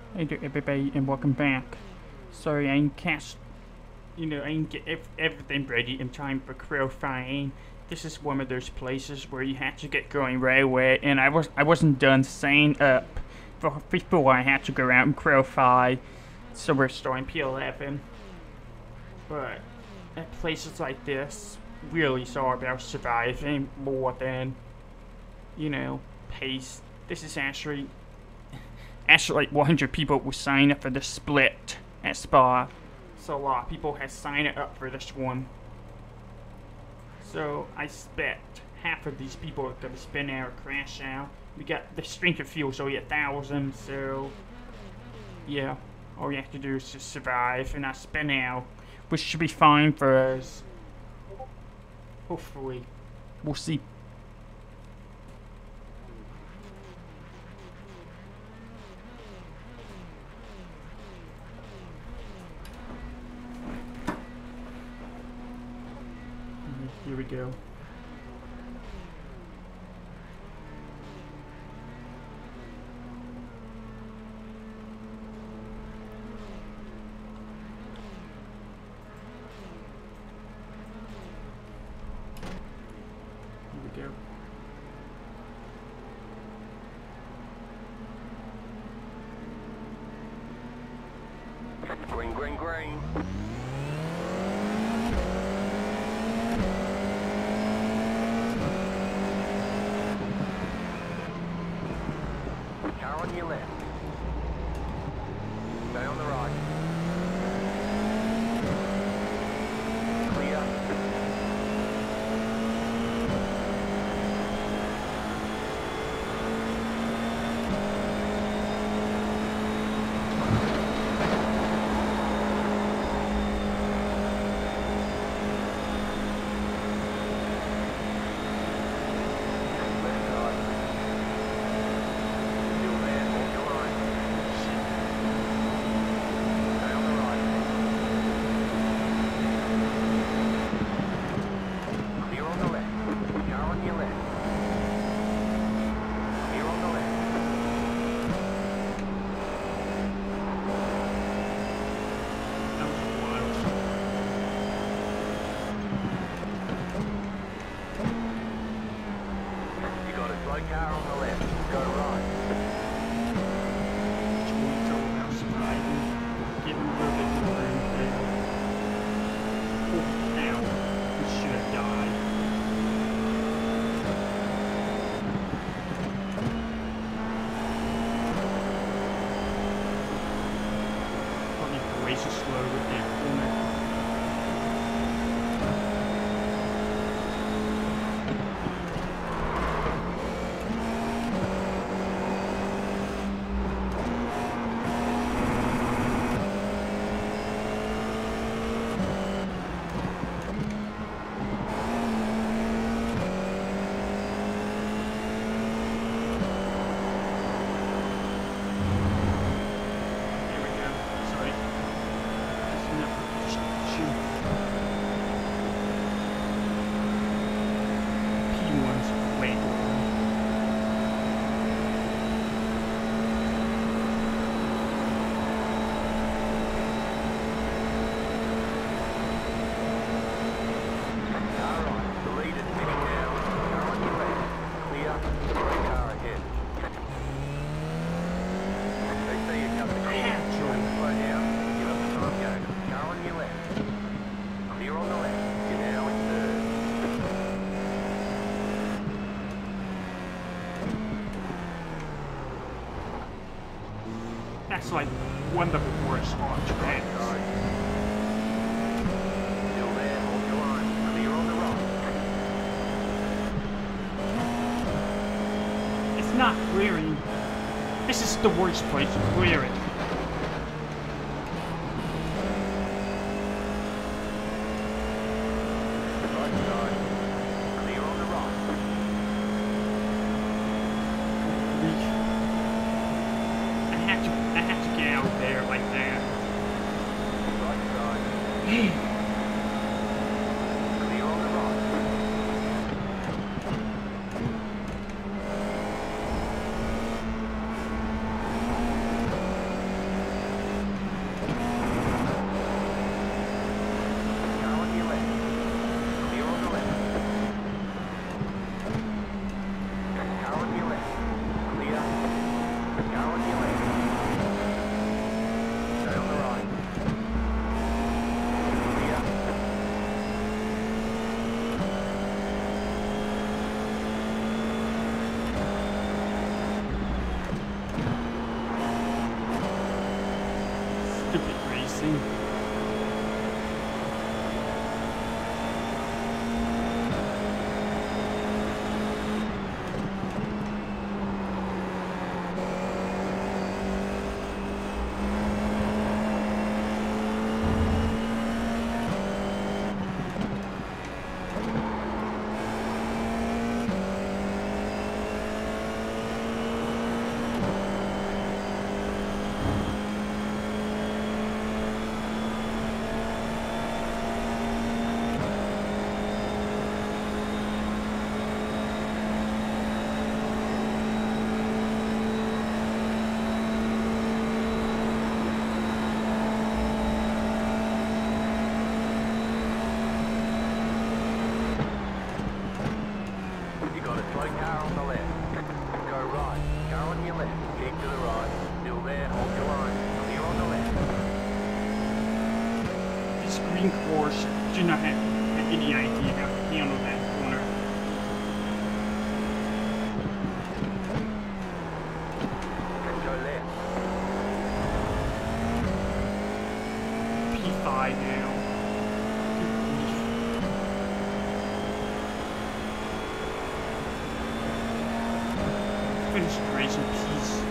Hey there, everybody, and welcome back. Sorry, I ain't I ain't get everything ready in time for crow flying. This is one of those places where you have to get going right away, and I wasn't done signing up before I had to go out and crow fly. So we're starting P11. But at places like this, really sorry about surviving more than, pace. This is actually like 100 people will sign up for the split at Spa. So a lot of people have signed up for this one. So I expect half of these people are gonna spin out or crash out. We got the strength of fuel, so we 1,000. So yeah, all we have to do is just survive and not spin out, which should be fine for us. Hopefully, we'll see. Here we go. Here we go. Green, green, green. Car on your left. Stay on the right. Clear. Left side. Still there, hold your line. Stay on the right. Clear on the left. Car on your left. Clear on the left. That was wild. You got a slow car on the left. Go right. Totally talk about surviving. Getting a little bit more in there. Oh, ow. We should have died. Probably brace it slow with that corner. There we go. Sorry. That's enough. Shoot. P1's way over. Car right. The lead is spinning now. Car on your left. Clear. Slow car ahead. They say you cut the corner. Time to slow down. Give up the time go. Car on your left. Clear on the left. You're now in third. That's like one of the worst on Right tracks. side. Still there. Hold your line. Clear on the right. It's not clearing. This is the worst place to clear it. Right side. Clear on the right. I have to get out there like that. Right side. Clear on the right. racing. You got a slow car on the left. Go right. Car on your left. Keep to the right. Still there. Hold your line. Clear on the left. This green course do not have any idea how to handle that corner. And go left. P5 now. Finish the race in peace.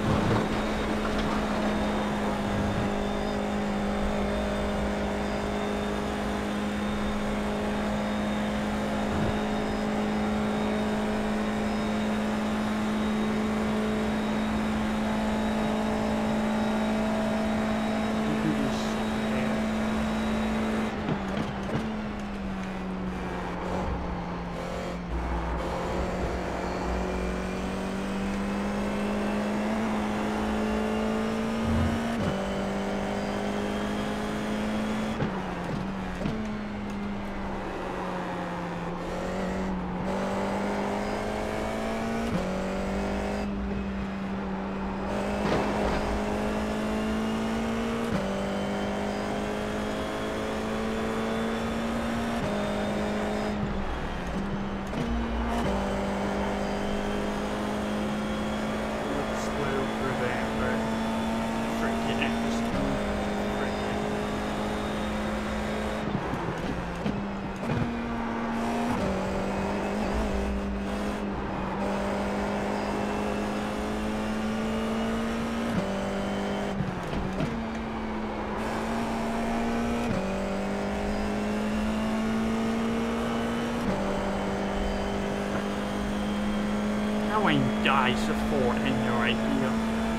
How many guys afford in no idea?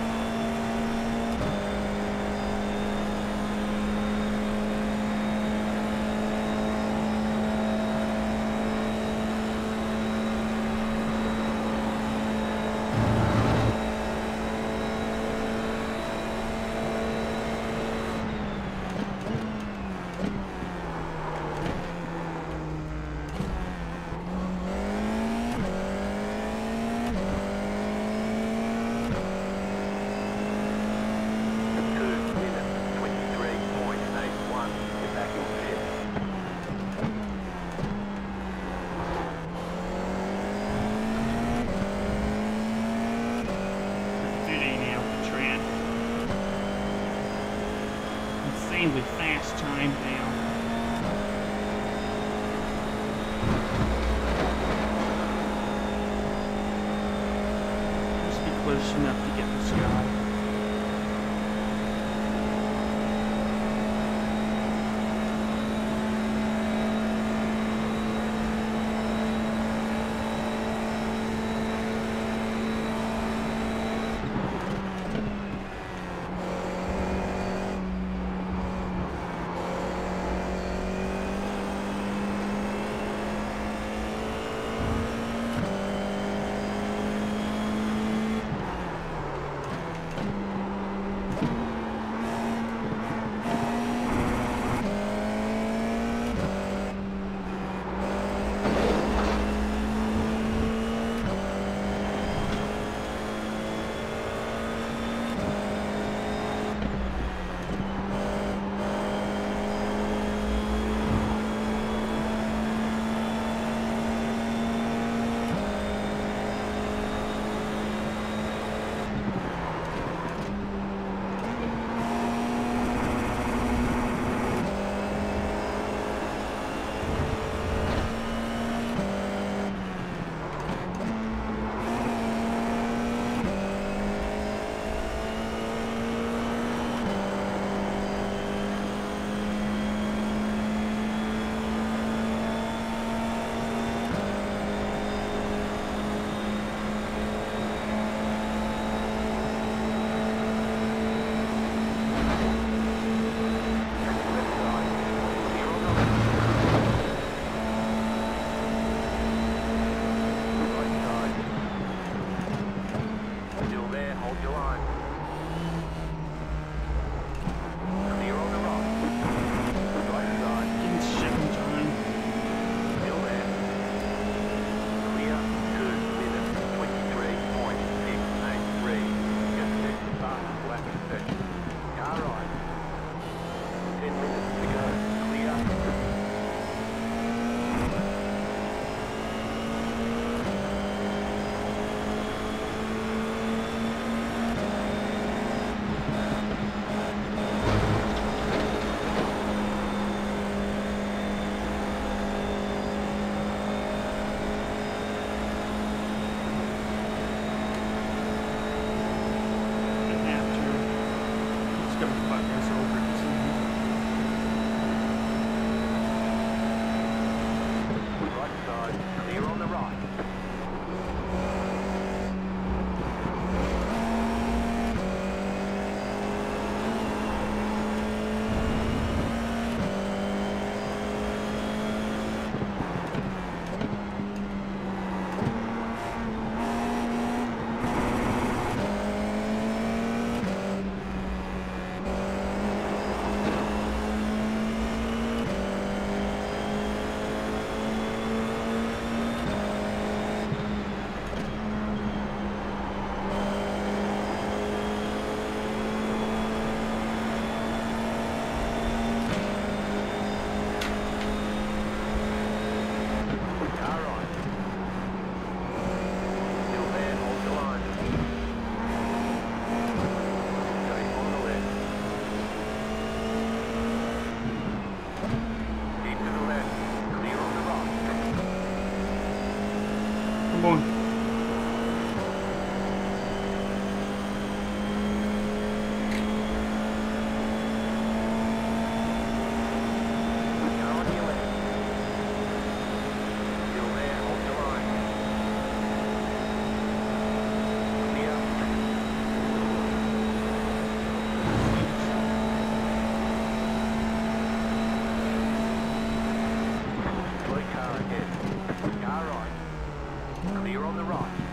Insanely fast time down. Must be close enough to get this guy.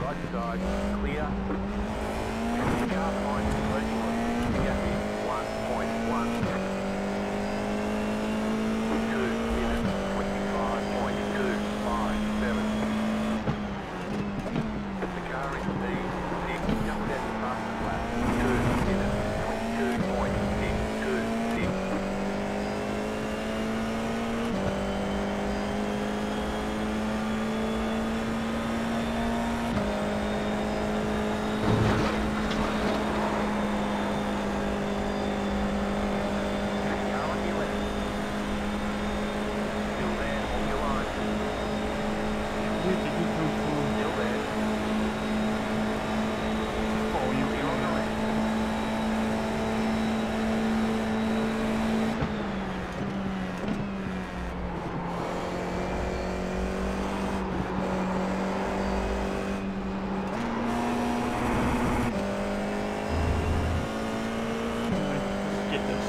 Right side, clear. The car behind is merging on you. The gap is 1.1. 2 minutes, 25.257. The car is speed 6, just at the fastest lap. 2 minutes, 22.626. Where did he come from? Oh, you Let's get this.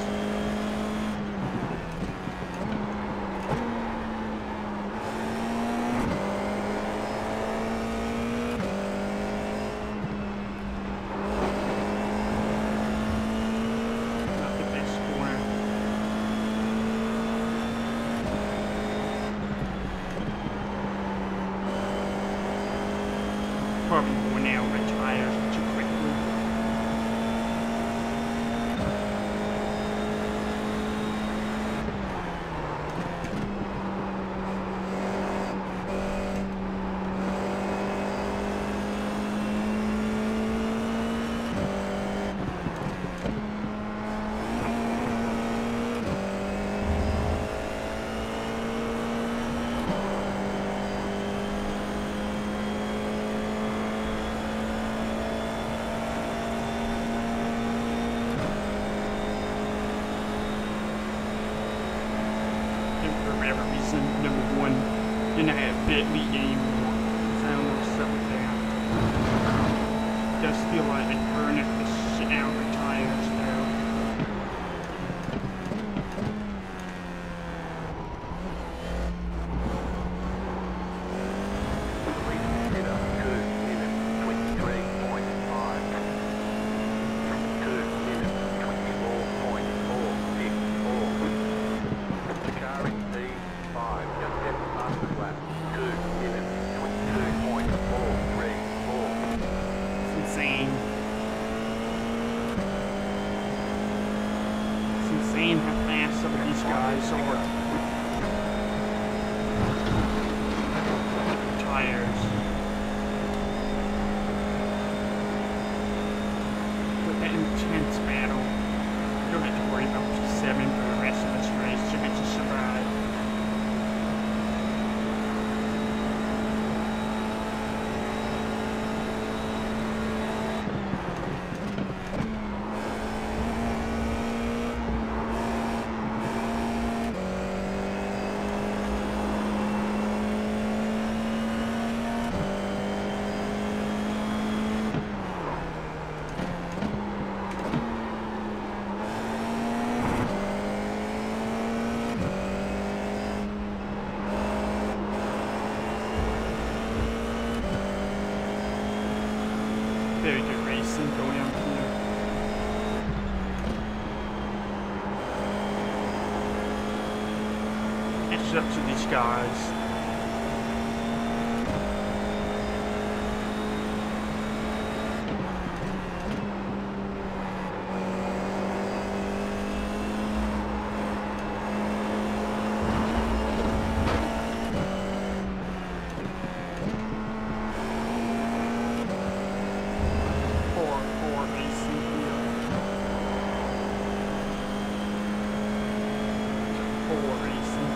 Not the best corner. Probably worn out my tires too quickly. And for whatever reason, number one didn't have Bentley anymore. So I don't know what's up with that. Does feel like it burned the shit out of my tires though. It's insane. It's insane how fast some of these guys are. Tires. With that intense battle, you don't have to worry about P7 for the rest of this race. You get to survive. Very good racing going on here. Catch up to these guys. Four racing here. Four racing.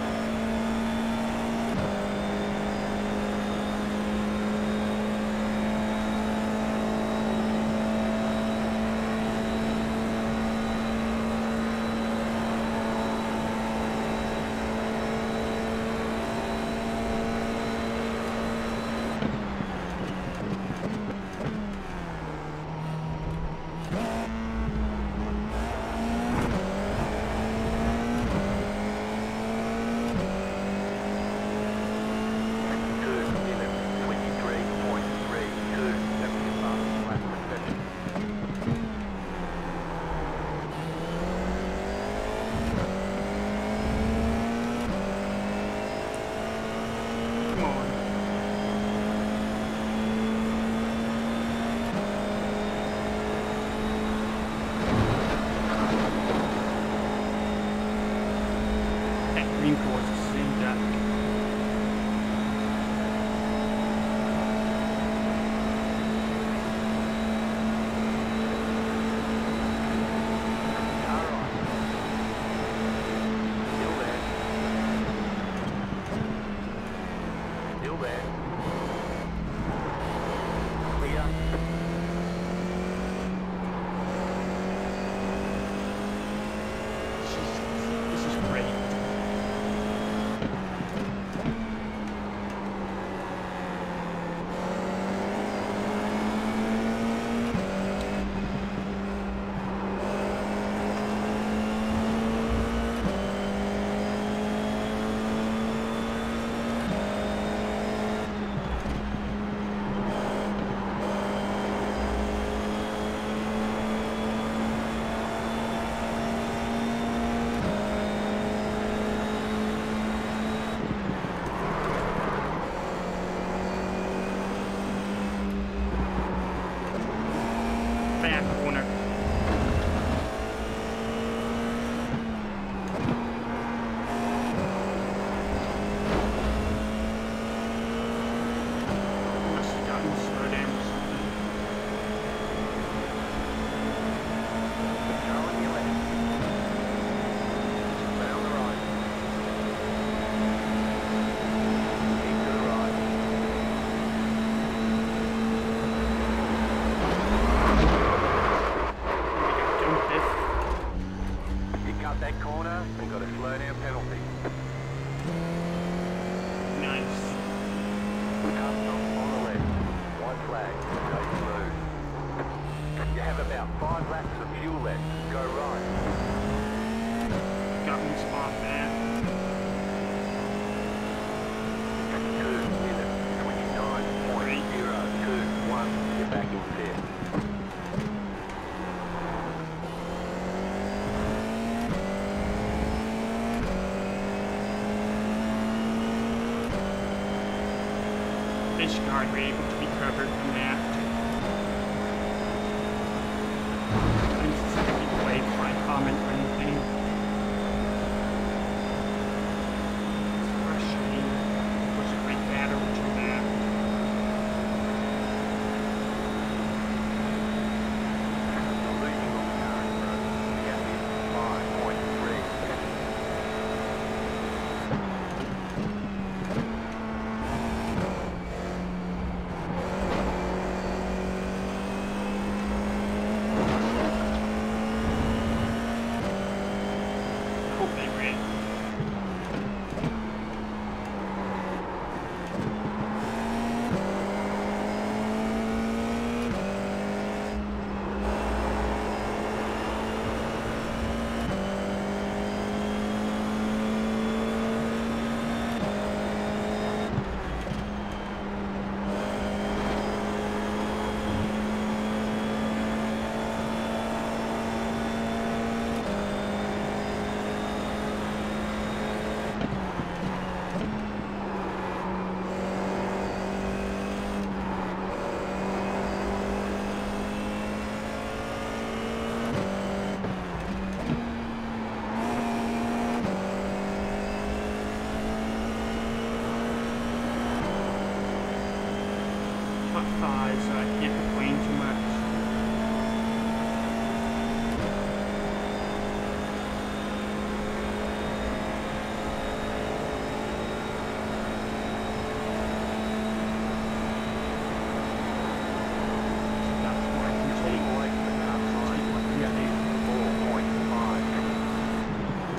God we're able to recover from that. I'm just gonna be played by comment or anything. Especially, it was a great battle to that. You're losing on the current road. The gap is 5.3. Hope they win. Top 5, so I can't complain too much. That's what I can take. Away from the cut line. The gap is 4.5.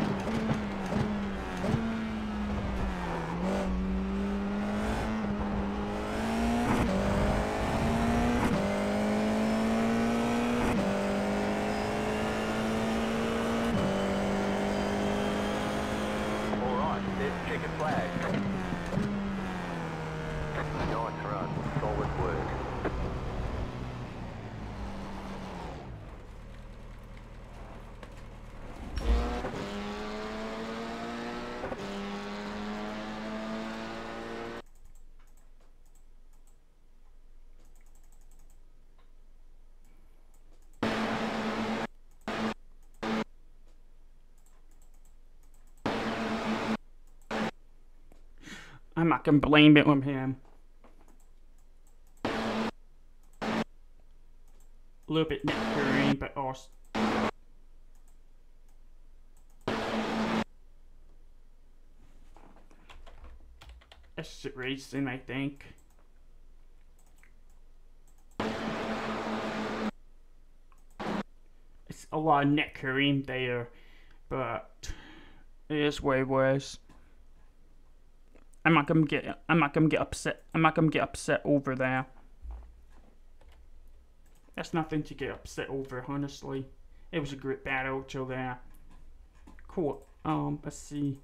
Alright, there's the checkered flag. Nice run, solid work. I'm not gonna blame it on him. A little bit nectarine, but also. That's it racing, I think. It's a lot of nectarine there, but it is what it was. I'm not gonna get upset. I'm not gonna get upset over that. That's nothing to get upset over, honestly. It was a great battle till there. Cool. Let's see.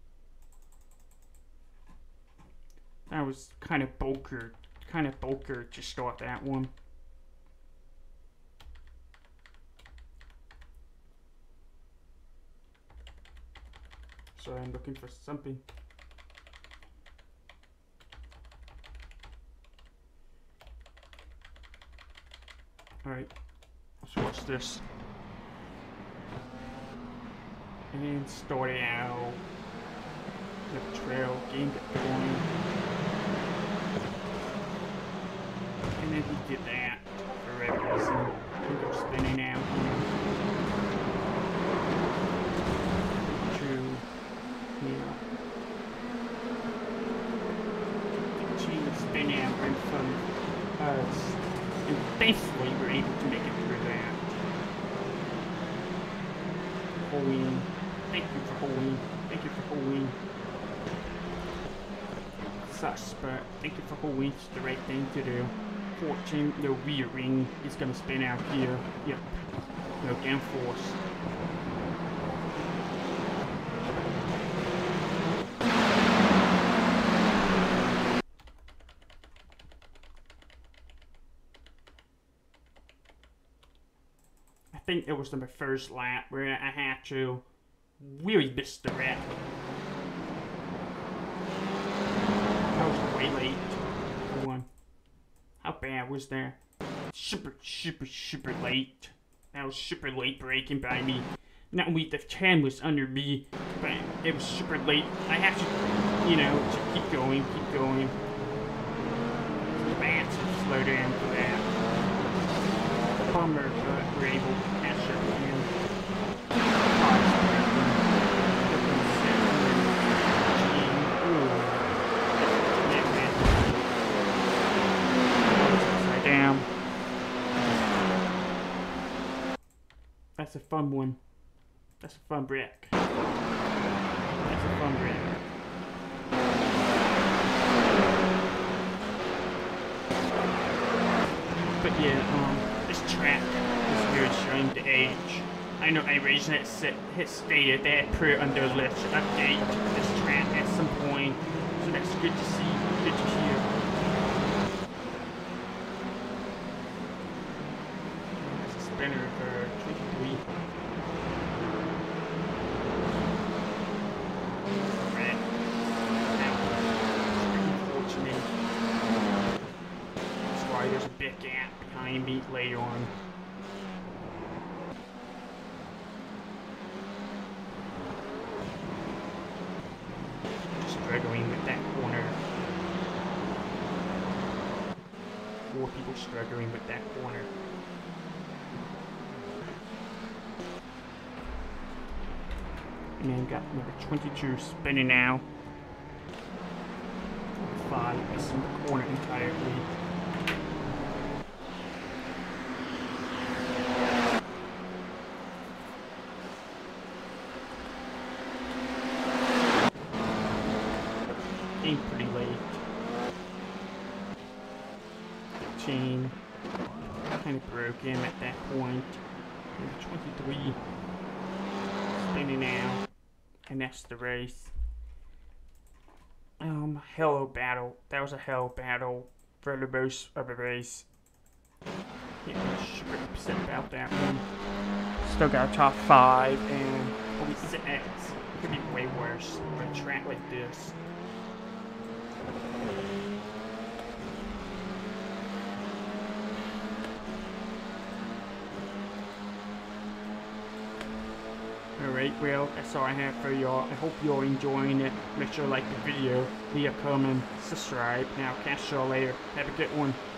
That was kind of bulker to start that one. Sorry, I'm looking for something. Alright, so what's this? And start it out. The trail, game get going. And then he did that for whatever reason. And go spinning out. True. Yeah. The team spin out in front of us. And thankfully we're able to make it through that. Halloween. Thank you for Halloween. Thank you for Halloween. Sucks, but thank you for Halloween. It's the right thing to do. Fortune, no rear ring is gonna spin out here. Yep. No downforce. I think it was the first lap where I had to really miss the wrap. I was way late for bad was that? Super late. That was super late braking by me. Not only the 10 was under me, but it was super late. I have to, you know, to keep going. Bad to slow down for that. Bummer, but we're able to catch up again. Down. That's a fun one. That's a fun brick. That's a fun brick. But yeah, this track is really showing the age. I know iRacing has stated that per under list to update this track at some point, so that's good to see, good to hear. That's a spinner for 23. There's a big gap behind me later on. Struggling with that corner. 4 people struggling with that corner. And then got number 22 spinning now. 5 missing the corner entirely. Pretty late. 15. Kind of broken at that point. Number 23. Spinning now. And that's the race. Hello battle. That was a hell battle for the most of the race. Yeah, I'm super upset about that one. Still got a top 5 and we sit at could be way worse for a track like this. Alright, well, that's all I have for y'all. I hope you're enjoying it. Make sure to like the video, leave a comment, subscribe, and I'll catch y'all later. Have a good one.